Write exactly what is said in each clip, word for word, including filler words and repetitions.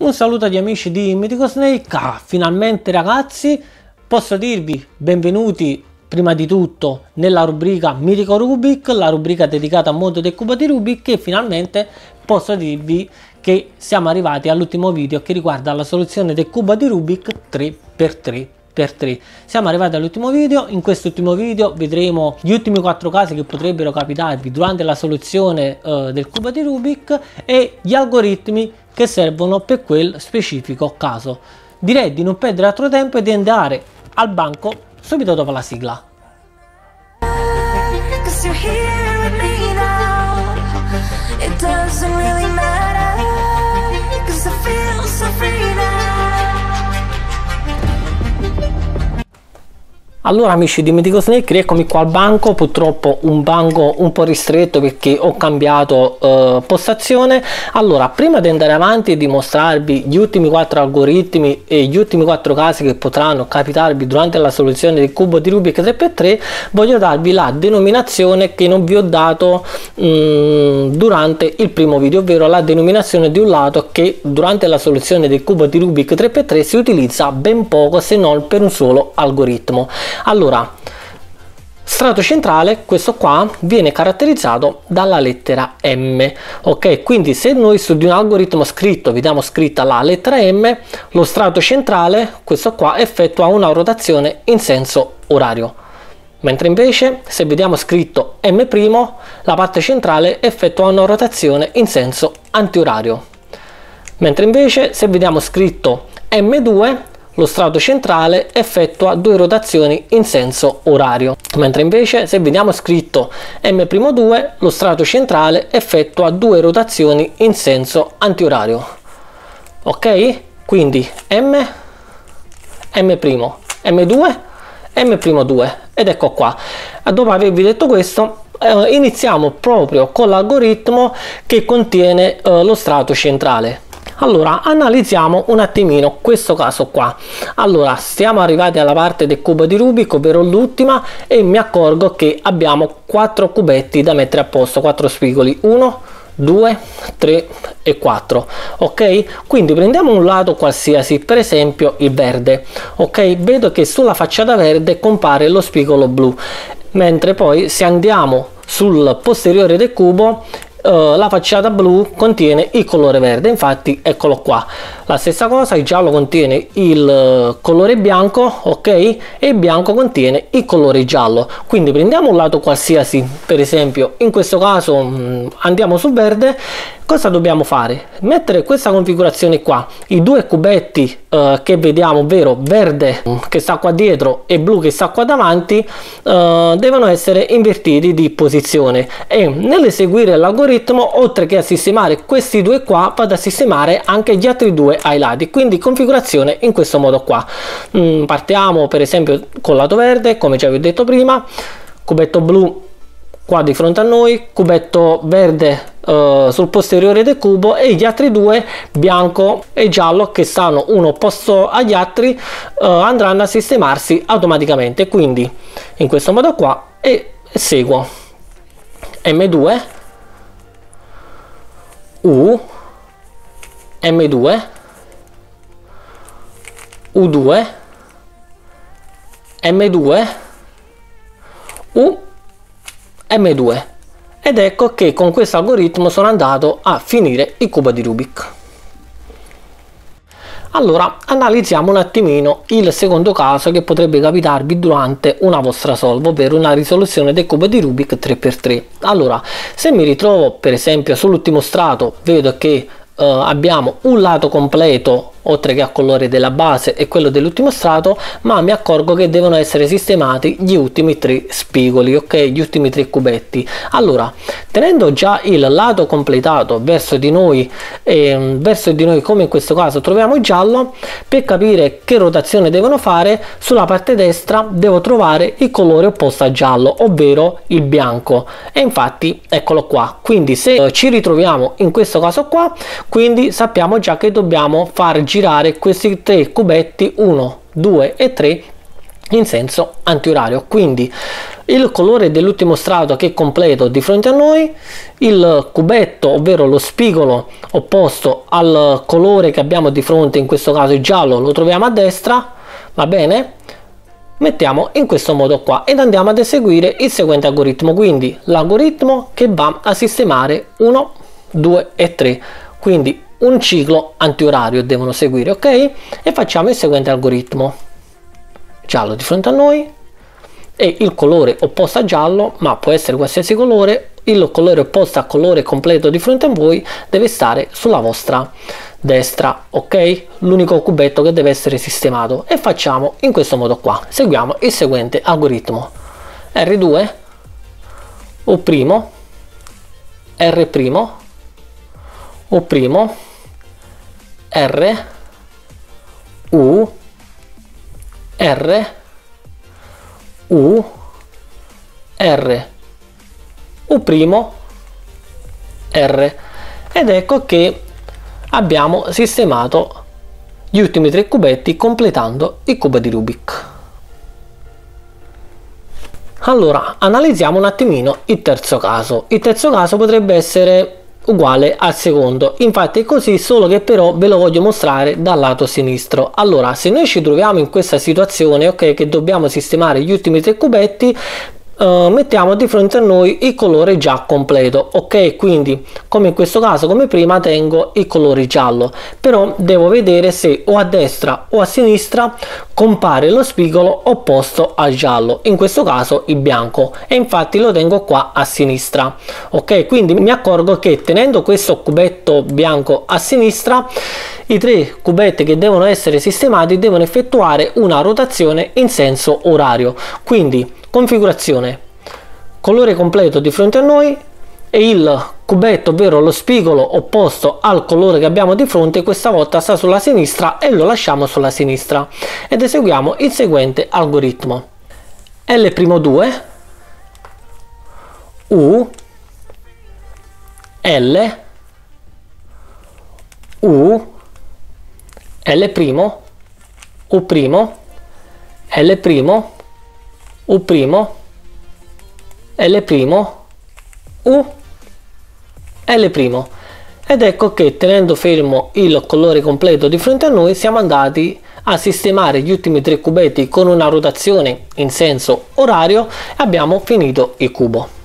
Un saluto agli amici di Mythical Snake. Ah, finalmente ragazzi, posso dirvi benvenuti prima di tutto nella rubrica Mythical Rubik, la rubrica dedicata al mondo del cubo di Rubik, e finalmente posso dirvi che siamo arrivati all'ultimo video che riguarda la soluzione del cubo di Rubik tre per tre per tre. Siamo arrivati all'ultimo video. In quest'ultimo video vedremo gli ultimi quattro casi che potrebbero capitarvi durante la soluzione uh, del cubo di Rubik e gli algoritmi che servono per quel specifico caso. Direi di non perdere altro tempo e di andare al banco subito dopo la sigla. Allora amici di Mythical Snake, rieccomi qua al banco, purtroppo un banco un po' ristretto perché ho cambiato eh, postazione. Allora, prima di andare avanti e di mostrarvi gli ultimi quattro algoritmi e gli ultimi quattro casi che potranno capitarvi durante la soluzione del cubo di Rubik tre per tre, voglio darvi la denominazione che non vi ho dato mh, durante il primo video, ovvero la denominazione di un lato che durante la soluzione del cubo di Rubik tre per tre si utilizza ben poco, se non per un solo algoritmo. Allora, strato centrale, questo qua, viene caratterizzato dalla lettera M, ok? Quindi se noi su di un algoritmo scritto vediamo scritta la lettera M, lo strato centrale, questo qua, effettua una rotazione in senso orario, mentre invece se vediamo scritto M', la parte centrale effettua una rotazione in senso antiorario, mentre invece se vediamo scritto M due, lo strato centrale effettua due rotazioni in senso orario, mentre invece se vediamo scritto M' due, lo strato centrale effettua due rotazioni in senso antiorario. Ok? Quindi M, M', M due, M' due, ed ecco qua. Dopo avervi detto questo, eh, iniziamo proprio con l'algoritmo che contiene eh, lo strato centrale. Allora, analizziamo un attimino questo caso qua. Allora, siamo arrivati alla parte del cubo di Rubik, ovvero l'ultima, e mi accorgo che abbiamo quattro cubetti da mettere a posto, quattro spigoli, uno, due, tre e quattro. Ok, quindi prendiamo un lato qualsiasi, per esempio il verde. Ok, vedo che sulla facciata verde compare lo spigolo blu, mentre poi se andiamo sul posteriore del cubo, Uh, la facciata blu contiene il colore verde, infatti eccolo qua. La stessa cosa, il giallo contiene il uh, colore bianco, ok, e il bianco contiene il colore giallo. Quindi prendiamo un lato qualsiasi, per esempio in questo caso mh, andiamo sul verde. Cosa dobbiamo fare? Mettere questa configurazione qua, i due cubetti uh, che vediamo, ovvero verde che sta qua dietro e blu che sta qua davanti, uh, devono essere invertiti di posizione, e nell'eseguire l'algoritmo, oltre che a sistemare questi due qua, vado a sistemare anche gli altri due ai lati, quindi configurazione in questo modo qua. Mm, partiamo per esempio col lato verde, come già vi ho detto prima, cubetto blu qua di fronte a noi, cubetto verde uh, sul posteriore del cubo, e gli altri due, bianco e giallo, che stanno uno opposto agli altri, uh, andranno a sistemarsi automaticamente. Quindi in questo modo qua, e seguo M due, U, M due, U due, M due, U, M due, ed ecco che con questo algoritmo sono andato a finire il cubo di Rubik. Allora, analizziamo un attimino il secondo caso che potrebbe capitarvi durante una vostra solve, ovvero una risoluzione del cubo di Rubik tre per tre. Allora, se mi ritrovo per esempio sull'ultimo strato, vedo che uh, abbiamo un lato completo oltre che a colore della base e quello dell'ultimo strato, ma mi accorgo che devono essere sistemati gli ultimi tre spigoli, ok, gli ultimi tre cubetti. Allora, tenendo già il lato completato verso di noi, eh, verso di noi come in questo caso troviamo il giallo, per capire che rotazione devono fare, sulla parte destra devo trovare il colore opposto al giallo, ovvero il bianco, e infatti eccolo qua. Quindi se eh, ci ritroviamo in questo caso qua, quindi sappiamo già che dobbiamo far girare questi tre cubetti uno, due e tre in senso antiorario. Quindi il colore dell'ultimo strato che è completo di fronte a noi, il cubetto ovvero lo spigolo opposto al colore che abbiamo di fronte, in questo caso il giallo, lo troviamo a destra, va bene? Mettiamo in questo modo qua ed andiamo ad eseguire il seguente algoritmo, quindi l'algoritmo che va a sistemare uno, due e tre, quindi un ciclo antiorario devono seguire, ok? E facciamo il seguente algoritmo: giallo di fronte a noi e il colore opposto a giallo, ma può essere qualsiasi colore, il colore opposto a colore completo di fronte a voi deve stare sulla vostra destra, ok? L'unico cubetto che deve essere sistemato, e facciamo in questo modo qua. Seguiamo il seguente algoritmo: R due, O primo, R primo, O primo, R, U, R, U, R, U primo, R, ed ecco che abbiamo sistemato gli ultimi tre cubetti completando il cubo di Rubik. Allora analizziamo un attimino il terzo caso. Il terzo caso potrebbe essere uguale al secondo, infatti è così, solo che però ve lo voglio mostrare dal lato sinistro. Allora, se noi ci troviamo in questa situazione, ok, che dobbiamo sistemare gli ultimi tre cubetti, Uh, mettiamo di fronte a noi il colore già completo, ok? Quindi come in questo caso, come prima, tengo il colore giallo, però devo vedere se o a destra o a sinistra compare lo spigolo opposto al giallo, in questo caso il bianco, e infatti lo tengo qua a sinistra, ok? Quindi mi accorgo che tenendo questo cubetto bianco a sinistra, i tre cubetti che devono essere sistemati devono effettuare una rotazione in senso orario. Quindi configurazione: colore completo di fronte a noi e il cubetto, ovvero lo spigolo opposto al colore che abbiamo di fronte, questa volta sta sulla sinistra e lo lasciamo sulla sinistra, ed eseguiamo il seguente algoritmo: L' due, U, L, U, L', U', L', U', L', U, L', ed ecco che tenendo fermo il colore completo di fronte a noi siamo andati a sistemare gli ultimi tre cubetti con una rotazione in senso orario e abbiamo finito il cubo.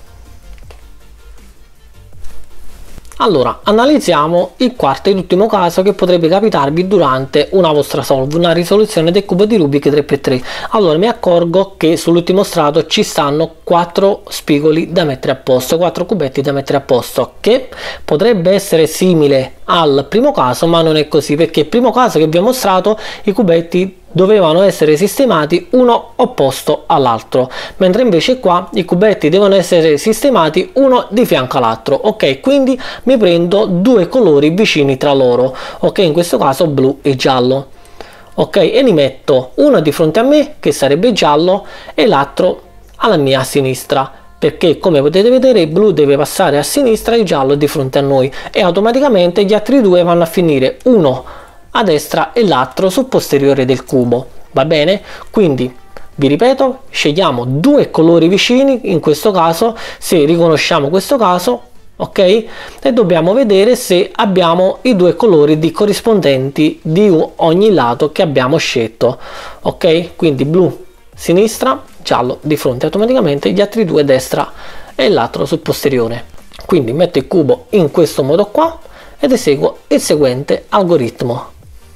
Allora analizziamo il quarto ed ultimo caso che potrebbe capitarvi durante una vostra solve, una risoluzione del cubo di Rubik tre per tre. Allora mi accorgo che sull'ultimo strato ci stanno quattro spigoli da mettere a posto, quattro cubetti da mettere a posto, che potrebbe essere simile al primo caso, ma non è così, perché il primo caso che vi ho mostrato i cubetti dovevano essere sistemati uno opposto all'altro, mentre invece qua i cubetti devono essere sistemati uno di fianco all'altro, ok? Quindi mi prendo due colori vicini tra loro, ok? In questo caso blu e giallo, ok? E li metto uno di fronte a me, che sarebbe giallo, e l'altro alla mia sinistra, perché come potete vedere il blu deve passare a sinistra e il giallo di fronte a noi, e automaticamente gli altri due vanno a finire uno a destra e l'altro sul posteriore del cubo, va bene? Quindi vi ripeto, scegliamo due colori vicini, in questo caso, se riconosciamo questo caso, ok? E dobbiamo vedere se abbiamo i due colori di corrispondenti di ogni lato che abbiamo scelto, ok? Quindi blu sinistra, giallo di fronte, automaticamente gli altri due destra e l'altro sul posteriore. Quindi metto il cubo in questo modo qua ed eseguo il seguente algoritmo: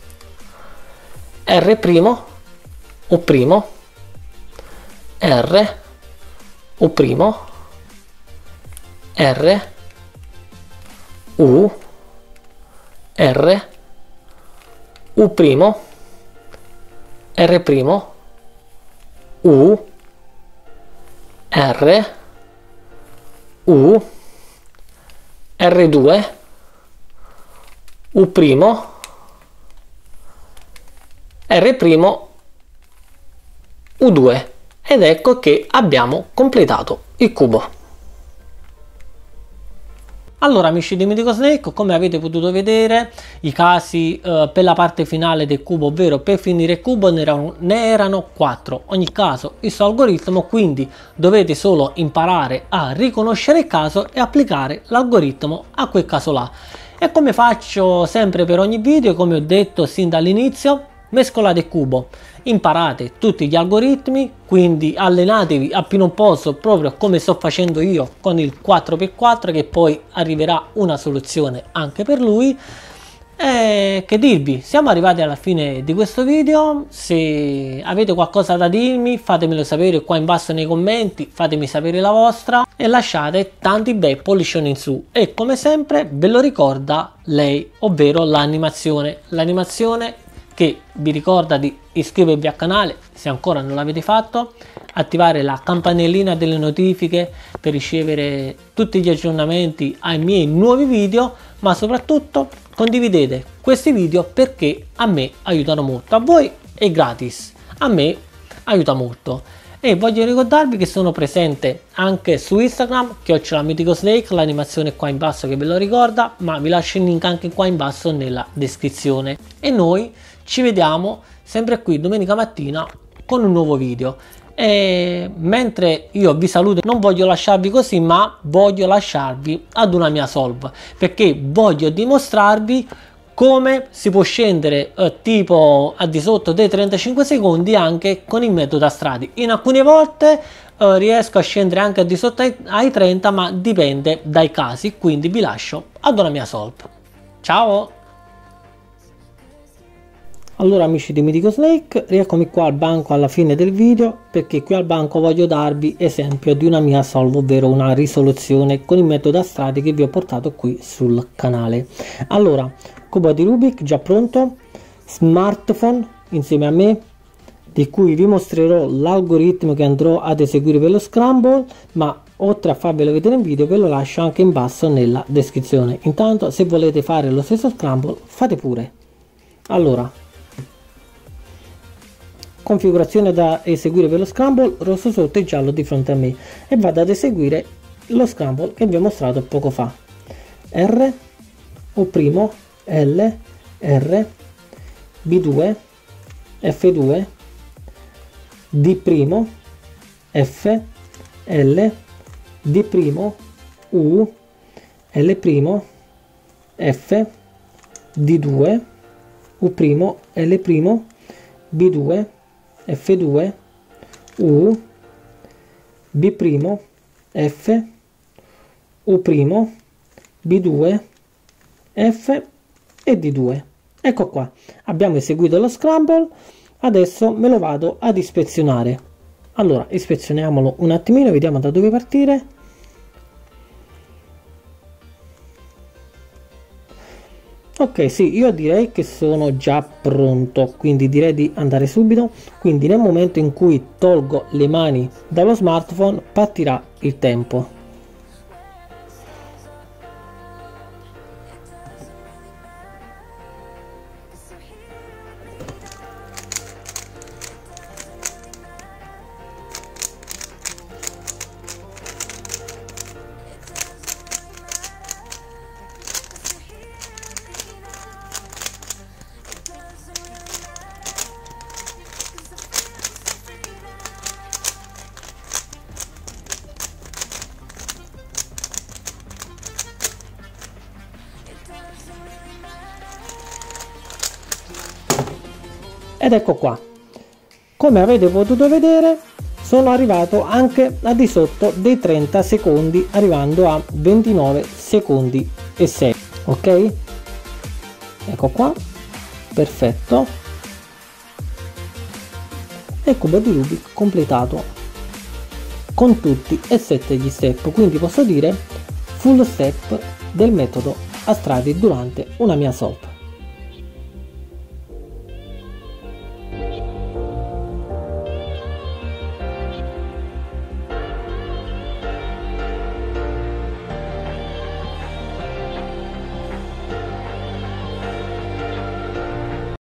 R', U', R, U', R, U, R, U', R', U, R, U, R due, U', R', U due, ed ecco che abbiamo completato il cubo. Allora amici di Mythical Snake, come avete potuto vedere, i casi eh, per la parte finale del cubo, ovvero per finire il cubo, ne erano, ne erano quattro. Ogni caso il suo algoritmo, quindi dovete solo imparare a riconoscere il caso e applicare l'algoritmo a quel caso là. E come faccio sempre per ogni video, come ho detto sin dall'inizio, mescolate il cubo, imparate tutti gli algoritmi, quindi allenatevi a più non posso, proprio come sto facendo io con il quattro per quattro, che poi arriverà una soluzione anche per lui. E che dirvi, siamo arrivati alla fine di questo video. Se avete qualcosa da dirmi, fatemelo sapere qua in basso nei commenti, fatemi sapere la vostra e lasciate tanti bei pollicioni in su. E come sempre ve lo ricorda lei, ovvero l'animazione l'animazione che vi ricorda di iscrivervi al canale se ancora non l'avete fatto, attivare la campanellina delle notifiche per ricevere tutti gli aggiornamenti ai miei nuovi video, ma soprattutto condividete questi video perché a me aiutano molto. A voi è gratis, a me aiuta molto. E voglio ricordarvi che sono presente anche su Instagram, chiocciola Mythical Snake, l'animazione qua in basso che ve lo ricorda, ma vi lascio il link anche qua in basso nella descrizione. E noi ci vediamo sempre qui domenica mattina con un nuovo video. E mentre io vi saluto, non voglio lasciarvi così, ma voglio lasciarvi ad una mia solve, perché voglio dimostrarvi come si può scendere eh, tipo a di sotto dei trentacinque secondi anche con il metodo a strati. In alcune volte eh, riesco a scendere anche a di sotto ai, ai trenta, ma dipende dai casi, quindi vi lascio ad una mia solve. Ciao! Allora amici di Mythical Snake, rieccomi qua al banco alla fine del video, perché qui al banco voglio darvi esempio di una mia solve, ovvero una risoluzione con il metodo a strati che vi ho portato qui sul canale. Allora, cubo di Rubik già pronto, smartphone insieme a me, di cui vi mostrerò l'algoritmo che andrò ad eseguire per lo scramble, ma oltre a farvelo vedere in video ve lo lascio anche in basso nella descrizione. Intanto se volete fare lo stesso scramble fate pure. Allora, configurazione da eseguire per lo scramble, rosso sotto e giallo di fronte a me, e vado ad eseguire lo scramble che vi ho mostrato poco fa. R, U', L, R, B due, F due, D', F, L, D', U, L', F, D due, U', L', B due, F due, U, B', F, U', B due, F e D due. Ecco qua, abbiamo eseguito lo scramble, adesso me lo vado ad ispezionare. Allora, ispezioniamolo un attimino, vediamo da dove partire. Ok, sì, io direi che sono già pronto, quindi direi di andare subito. Quindi nel momento in cui tolgo le mani dallo smartphone partirà il tempo. Ed ecco qua, come avete potuto vedere sono arrivato anche al di sotto dei trenta secondi, arrivando a ventinove secondi e sei. Ok, ecco qua, perfetto, e il cubo di Rubik completato con tutti e sette gli step, quindi posso dire full step del metodo a strati durante una mia solve.